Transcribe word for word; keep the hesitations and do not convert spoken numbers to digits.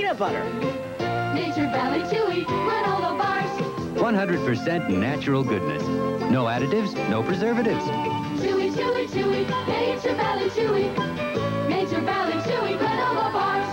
peanut butter. Nature Valley Chewy Granola Bars. one hundred percent natural goodness. No additives, no preservatives. Chewy, chewy, chewy. Nature Valley Chewy. Nature Valley Chewy Granola Bars.